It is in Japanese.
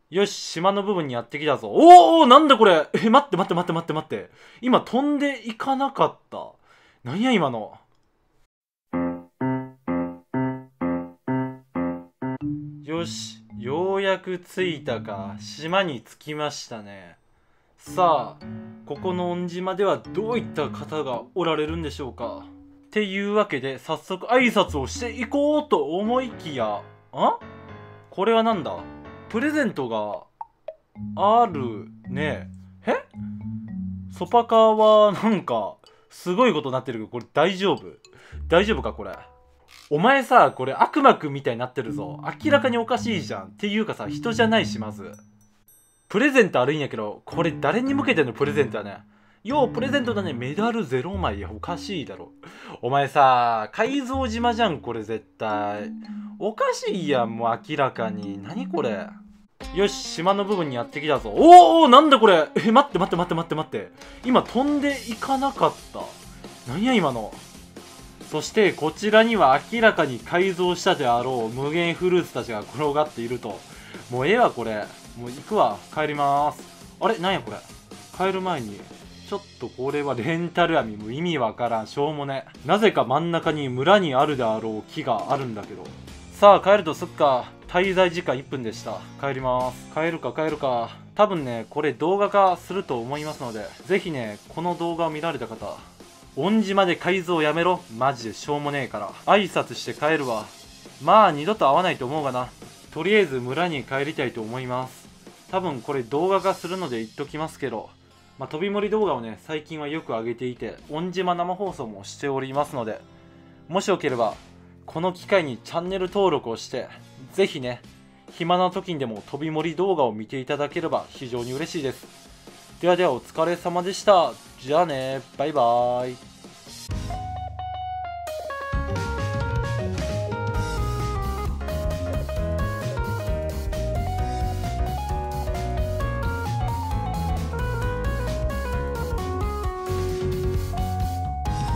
よし、島の部分にやってきたぞ。おお、なんだこれ。待って待って待って待って待って。今飛んでいかなかった。なんや今の。よし、ようやく着いたか。島に着きましたね。さあ、ここの恩島ではどういった方がおられるんでしょうか。っていうわけで、早速挨拶をしていこうと思いきや、これはなんだ？プレゼントがあるね。ソパカはなんかすごいことになってるけど、これ大丈夫？大丈夫かこれ。お前さ、これ悪魔くんみたいになってるぞ。明らかにおかしいじゃん。っていうかさ、人じゃないし、まずプレゼントあるんやけど、これ誰に向けてのプレゼントやね。ようプレゼントだね。メダル0枚。おかしいだろ。お前さ、改造島じゃんこれ絶対。おかしいやん、もう明らかに。何これ。よし、島の部分にやってきたぞ。おお、なんだこれ。待って待って待って待って待って。今飛んでいかなかった。なんや今の。そしてこちらには明らかに改造したであろう無限フルーツたちが転がっていると。もうええわこれ。もう行くわ。帰りまーす。あれなんやこれ。帰る前にちょっとこれはレンタル網。もう意味わからん。しょうもね。なぜか真ん中に村にあるであろう木があるんだけど。さあ帰るとすっか。滞在時間1分でした。帰ります。帰るか帰るか。多分ねこれ動画化すると思いますので、ぜひねこの動画を見られた方、恩島で改造やめろ。マジでしょうもねえから。挨拶して帰るわ。まあ二度と会わないと思うがな。とりあえず村に帰りたいと思います。多分これ動画化するので言っときますけど、飛び盛り動画をね最近はよく上げていて、恩島生放送もしておりますので、もしよければこの機会にチャンネル登録をして、ぜひね暇な時にでも飛び盛り動画を見ていただければ非常に嬉しいです。ではではお疲れ様でした。じゃあね、バイバーイ。